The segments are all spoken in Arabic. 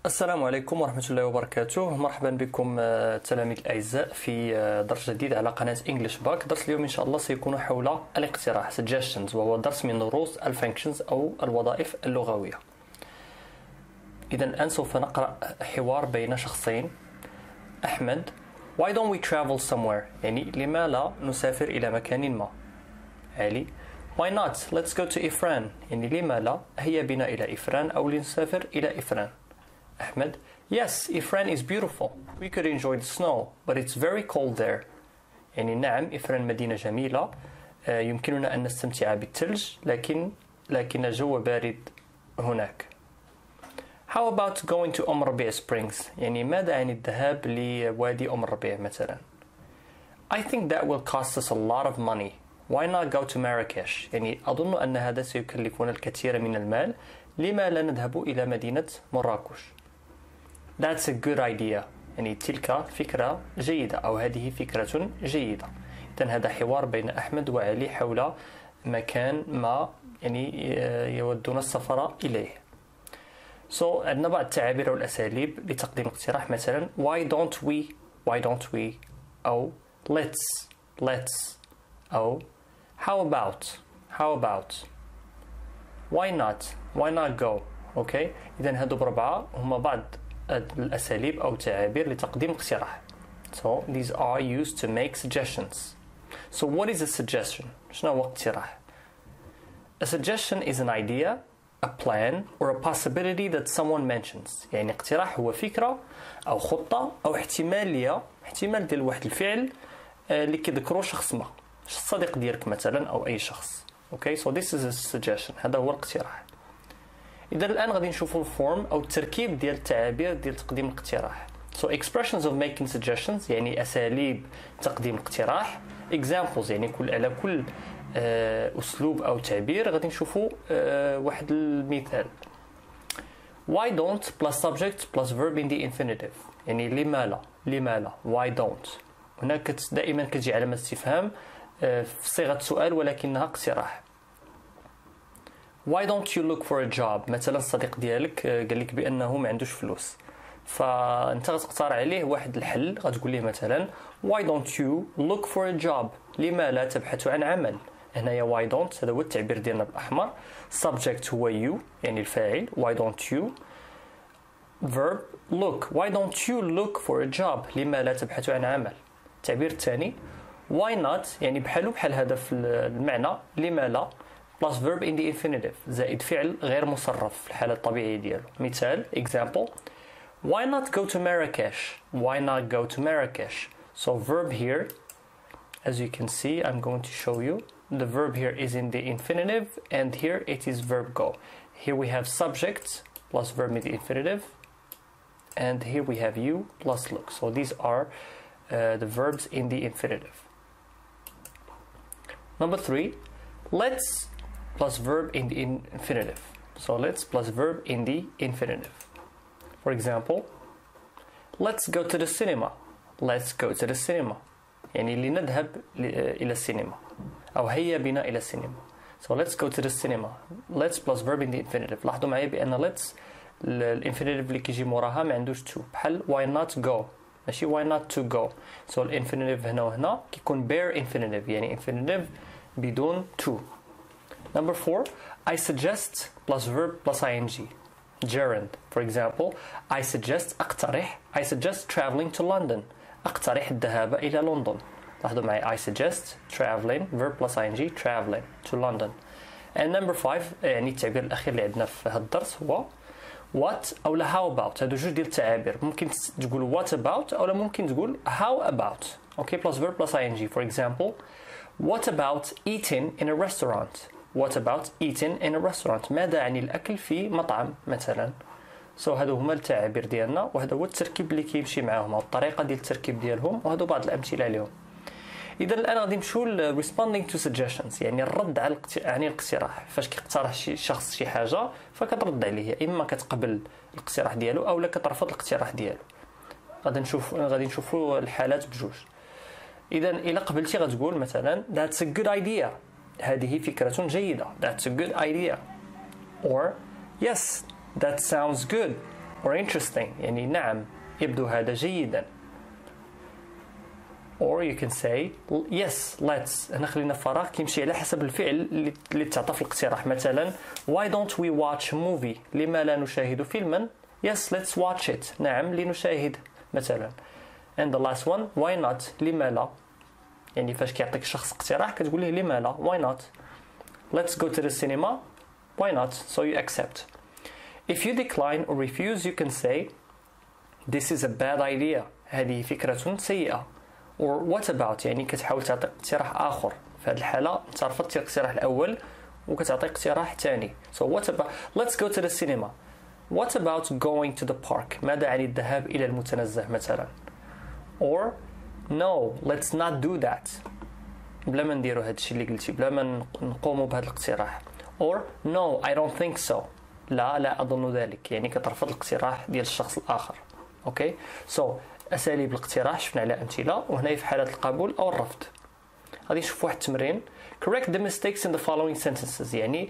السلام عليكم ورحمة الله وبركاته. مرحبا بكم التلاميذ الأعزاء في درس جديد على قناة English Bug. درس اليوم إن شاء الله سيكون حول الاقتراح suggestions، وهو درس من دروس الفانكشنز أو الوظائف اللغوية. إذا الآن سوف نقرأ حوار بين شخصين. أحمد: Why don't we travel somewhere؟ يعني لما لا نسافر إلى مكان ما. علي: Why not? Let's go to Ifran. يعني لما لا هيا بنا إلى إفران أو لنسافر إلى إفران. Ahmed: Yes, Ifran is beautiful. We could enjoy the snow, but it's very cold there. يعني نعم، إفران مدينة جميلة، يمكننا أن نستمتع بالثلج، لكن الجو بارد هناك. How about going to ربيع Springs؟ يعني ماذا عن الذهاب لوادي ربيع مثلا. I think that will cost us a lot of money. Why not go to Marrakesh؟ يعني أظن أن هذا سيكلفنا الكثير من المال. لما لا نذهب إلى مدينة مراكش؟ That's a good idea. يعني تلك فكرة جيدة، أو هذه فكرة جيدة. إذن هذا حوار بين أحمد وعلي حول مكان ما يعني يودون السفر إليه. عندنا بعض التعابير والأساليب لتقديم اقتراح، مثلا why don't we أو let's أو how about why not go. أوكي، إذن هادو بربعة هما بعض الأساليب أو تعابير لتقديم اقتراح. So these are used to make suggestions. So what is a suggestion؟ شنو هو اقتراح؟ A suggestion is an idea, a plan or a possibility that someone mentions. يعني اقتراح هو فكرة أو خطة أو احتمال ديال واحد الفعل اللي كيذكرو شخص ما، الصديق ديالك مثلا أو أي شخص. Okay, so this is a suggestion. هذا هو الاقتراح. إذا الآن غادي نشوفوا الفورم أو التركيب ديال التعابير ديال تقديم الاقتراح. So expressions of making suggestions يعني أساليب تقديم الاقتراح. Examples يعني على كل أسلوب أو تعبير غادي نشوفوا واحد المثال. Why don't plus subject plus verb in the infinitive. يعني لما لا why don't. هناك دائما كتجي علامة استفهام في صيغة سؤال ولكنها اقتراح. Why don't you look for a job؟ مثلا الصديق ديالك قال لك بأنه ما عندوش فلوس، فأنت غتقترح عليه واحد الحل. غتقول ليه مثلا Why don't you look for a job؟ لما لا تبحث عن عمل. هنايا why don't هذا هو التعبير ديالنا بالأحمر. Subject هو you يعني الفاعل. Why don't you؟ Verb look. Why don't you look for a job؟ لما لا تبحث عن عمل. التعبير الثاني Why not؟ يعني بحال هذا في المعنى لما لا plus verb in the infinitive زائد فعل غير مصرف في الحالة الطبيعية ديالو. مثال example Why not go to Marrakesh؟ Why not go to Marrakesh؟ So verb here, as you can see, I'm going to show you. The verb here is in the infinitive and here it is verb go. Here we have subject plus verb in the infinitive and here we have you plus look. So these are the verbs in the infinitive. Number 3, let's plus verb in the infinitive. So let's plus verb in the infinitive. For example, let's go to the cinema. Let's go to the cinema. يعني لنذهب إلى السينما أو هيا بنا إلى السينما. So let's go to the cinema. Let's plus verb in the infinitive. لاحظوا معي بأن let's الانفينيتيف اللي كيجي موراها ما عندوش to، بحال why not go ماشي why not to go. So الانفينيتيف هنا وهنا كيكون bare infinitive يعني infinitive بدون to. Number 4, I suggest plus verb plus ing. Gerund. For example, I suggest traveling to London. أقترح الذهاب إلى لندن. لاحظوا معي I suggest traveling verb plus ing traveling to London. And number 5 يعني التعبير الأخير اللي عندنا في هذا الدرس هو what أو لا how about. هادو جوج ديال التعابير، ممكن تقول what about أو لا ممكن تقول how about. Okay, plus verb plus ing. For example, what about eating in a restaurant؟ What about eating in a restaurant؟ ماذا عن الأكل في مطعم مثلا. هادو هما التعابير ديالنا، وهذا هو التركيب اللي كيمشي معاهم، الطريقة ديال التركيب ديالهم، وهادو بعض الأمثلة عليهم. إذا الآن غادي نمشيو ل responding to suggestions يعني الرد على الاقتراح. فاش كيقترح شي شخص شي حاجة فكترد عليه، إما كتقبل الاقتراح ديالو أو لا كترفض الاقتراح ديالو. غادي نشوفوا الحالات بجوج. إذا إلا قبلتي غتقول مثلا that's a good idea. هذه فكرة جيدة. That's a good idea. Or yes, that sounds good. or interesting يعني نعم يبدو هذا جيدا. or you can say yes let's. هنا خلينا فراغ كيمشي على حسب الفعل اللي تعطى في الاقتراح. مثلا why don't we watch a movie؟ لما لا نشاهد فيلما؟ yes let's watch it. نعم لنشاهد مثلا. and the last one why not؟ لما لا؟ يعني فاش كيعطيك الشخص اقتراح كتقول له لما لا why not. let's go to the cinema why not. so you accept. if you decline or refuse you can say this is a bad idea. هذه فكرة سيئة. or what about يعني كتحاول تعطي اقتراح آخر. في هذه الحالة انت رفضتي الاقتراح الأول وكتعطي اقتراح ثاني. so what about let's go to the cinema. what about going to the park؟ ماذا عن الذهاب إلى المتنزه مثلا. or no let's not do that. بلا ما نديرو هذا الشيء اللي قلتي بلا ما نقوموا بهذا الاقتراح. or no I don't think so. لا أظن ذلك يعني كترفض الاقتراح ديال الشخص الآخر. اوكي سو اساليب الاقتراح شفنا على امثله وهنا في حاله القبول او الرفض. غادي نشوف واحد التمرين correct the mistakes in the following sentences يعني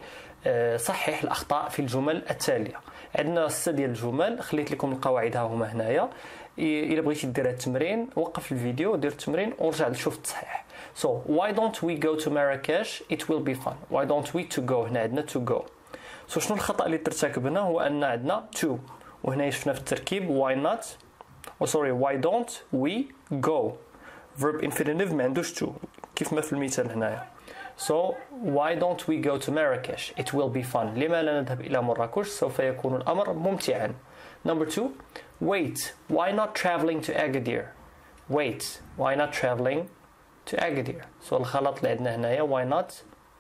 صحح الاخطاء في الجمل التاليه. عندنا 6 ديال الجمل خليت لكم القواعد ها هما هنايا. الا بغيتي دير هذا التمرين وقف الفيديو ودير التمرين ورجع شوف التصحيح. so why don't we go to Marrakesh it will be fun. why don't we to go هنا عندنا to go. so شنو الخطا اللي ترتكب هنا هو ان عندنا to وهنا شفنا في التركيب why not why don't we go. verb infinitive ما عندوش to كيف ما في المثال هنايا. so why don't we go to Marrakesh it will be fun. لما لا نذهب إلى مراكش سوف يكون الأمر ممتعا. number 2 wait why not traveling to Agadir. wait why not traveling to Agadir. so الخلط اللي عندنا هنايا why not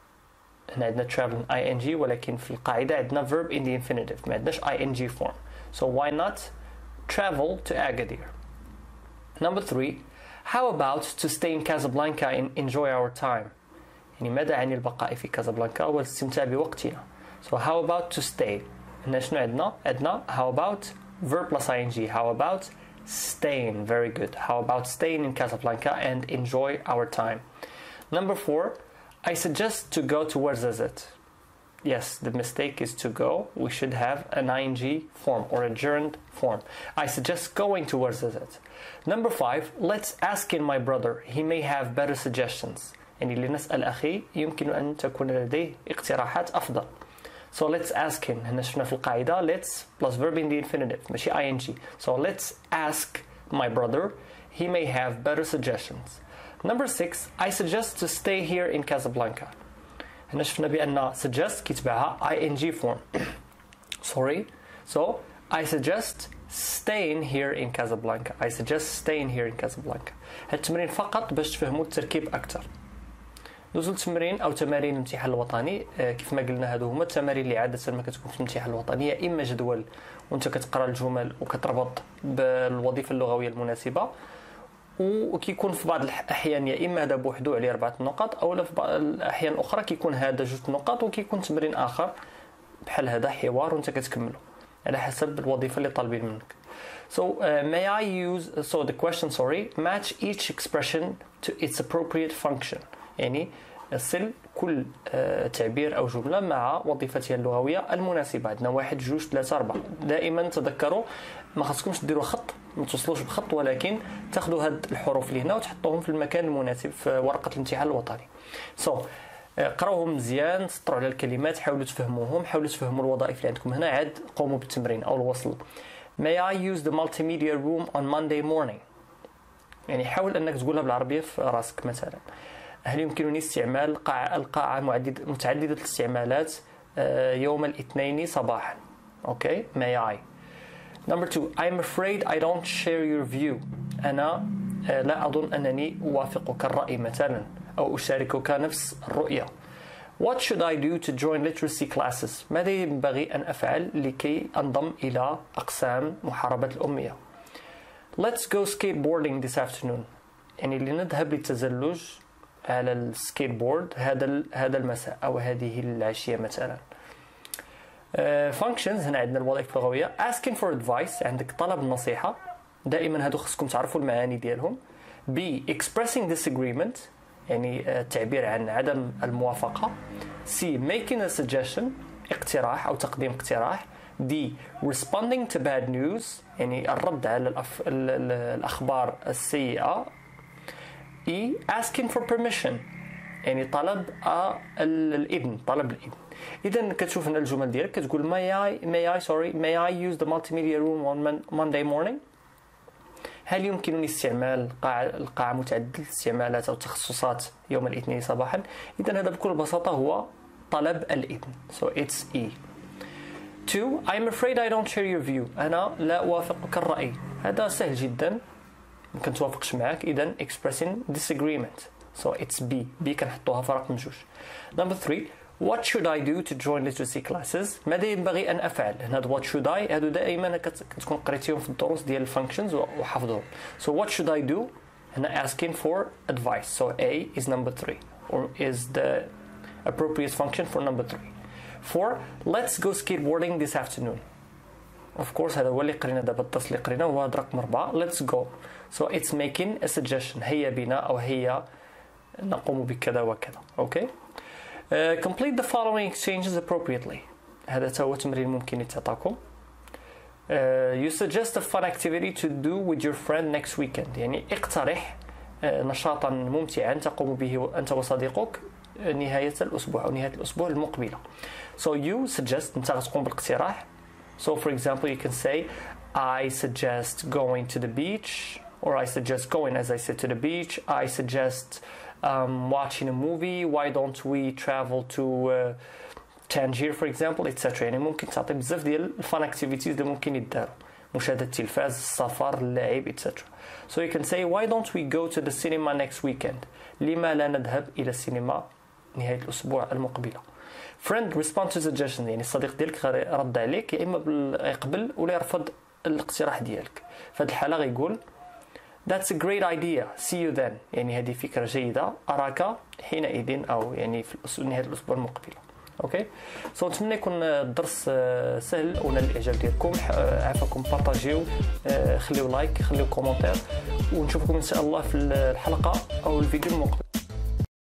هنا عندنا traveling ing ولكن في القاعدة عندنا verb in the infinitive ما عندناش ing form. so why not travel to Agadir. number 3 how about to stay in Casablanca and enjoy our time. يعني ماذا عن البقاء في كازابلانكا والاستمتاع بوقتنا. so how about to stay هنا شنو عندنا how about verb plus ing. how about staying. very good. how about staying in Casablanca and enjoy our time. number 4 I suggest to go to Ouarzazate. yes the mistake is to go. we should have an ing form or a gerund form. I suggest going to Ouarzazate. number 5 let's ask in my brother he may have better suggestions. يعني لنسأل أخي يمكن أن تكون لديه اقتراحات أفضل. so let's ask him هنا شفنا في القاعدة let's plus verb in the infinitive ماشي ing. so let's ask my brother he may have better suggestions. number 6 I suggest to stay here in Casablanca. هنا شفنا بأن suggest كيتبعها ing form. sorry so I suggest staying here in Casablanca. I suggest staying here in Casablanca. هاد التمرين فقط باش تفهموا التركيب أكثر. نزول تمرين أو تمارين الامتحان الوطني كيف ما قلنا هادو هما التمارين اللي عادة ما كتكون في الامتحان الوطني يا إما جدول وانت كتقرا الجمل وكتربط بالوظيفة اللغوية المناسبة وكيكون في بعض الأحيان يا إما هذا بوحدو عليه 4 نقاط أو في بعض الأحيان الأخرى كيكون هذا 2 نقاط وكيكون تمرين آخر بحال هذا حوار وانت كتكمله على حسب الوظيفة اللي طالبين منك. so may I use so the question match each expression to its appropriate function. يعني صل كل تعبير أو جملة مع وظيفتها اللغوية المناسبة. عندنا 1 2 3 4. دائما تذكروا ما خاصكمش ديروا خط ما توصلوش بخط ولكن تاخذوا هاد الحروف اللي هنا وتحطوهم في المكان المناسب في ورقة الامتحان الوطني. قراوهم مزيان سطروا على الكلمات حاولوا تفهموهم حاولوا تفهموا الوظائف اللي عندكم هنا عاد قوموا بالتمرين أو الوصل. May I use the multimedia room on Monday morning. يعني حاول أنك تقولها بالعربية في راسك. مثلا هل يمكنني استعمال القاعة متعددة الاستعمالات يوم الاثنين صباحا. okay may I. number 2 I'm afraid I don't share your view. أنا لا أظن أنني أوافقك الرأي مثلا أو أشاركك نفس الرؤية. what should I do to join literacy classes. ماذا ينبغي أن أفعل لكي أنضم إلى أقسام محاربة الأمية. let's go skateboarding this afternoon. يعني لنذهب للتزلج على السكيت بورد هذا المساء أو هذه العشية مثلا. functions هنا عندنا الوظائف اللغوية. asking for advice عندك طلب النصيحة دائما هادو خصكم تعرفوا المعاني ديالهم. B expressing disagreement يعني التعبير عن عدم الموافقة. C making a suggestion اقتراح أو تقديم اقتراح. D responding to bad news يعني الرد على الأخبار السيئة. E asking for permission يعني طلب الإذن. إذا كتشوف هنا الجمل ديالك كتقول may I use the multimedia room on Monday morning. هل يمكنني استعمال القاعة متعددة الاستعمالات أو التخصصات يوم الاثنين صباحا؟ إذا هذا بكل بساطة هو طلب الإذن. So it's E. 2 I'm afraid I don't share your view. أنا لا أوافقك الرأي. هذا سهل جدا ممكن توافقش معك. إذا expressing disagreement. So it's B كنحطوها في رقم 2. Number 3 What should I do to join literacy classes؟ ماذا ينبغي أن أفعل؟ هنا what should I هادو دائما كتكون قريتيهم في الدروس ديال الفانكشنز وحفظهم. So what should I do؟ هنا asking for advice. So A is number 3 or is the appropriate function for number 3. 4 Let's go skateboarding this afternoon. Of course هذا هو اللي قرينا دابا الدرس اللي قرينا هو هذا رقم 4 Let's go. So it's making a suggestion. هيا بنا أو هيا نقوم بكذا وكذا. Okay. Complete the following exchanges appropriately. هذا هو تمرين ممكن يتعطاكم. You suggest a fun activity to do with your friend next weekend. يعني اقترح نشاطا ممتعا تقوم به أنت وصديقك نهاية الأسبوع أو نهاية الأسبوع المقبلة. So you suggest أنت غتقوم بالاقتراح. So for example you can say I suggest going to the beach, or I suggest going as I said to the beach. I suggest watching a movie. Why don't we travel to Tangier for example, etc. يعني ممكن تعطي بزاف ديال الفان activities اللي ممكن يداروا. مشاهدة التلفاز، السفر، اللعب etc. So you can say why don't we go to the cinema next weekend. لما لا نذهب إلى السينما نهاية الأسبوع المقبلة. Friend respond to suggestion يعني الصديق ديالك رد عليك يا إما يقبل ولا يرفض الاقتراح ديالك. في هذه الحالة غيقول That's a great idea. See you then. يعني هذه فكرة جيدة. أراك حينئذ أو يعني في نهاية الأسبوع المقبل. أوكي. سو نتمنى يكون الدرس سهل ونال الإعجاب ديالكم. عافاكم بارطاجيو، خليو لايك، خليو كومنتير، ونشوفكم إن شاء الله في الحلقة أو الفيديو المقبل.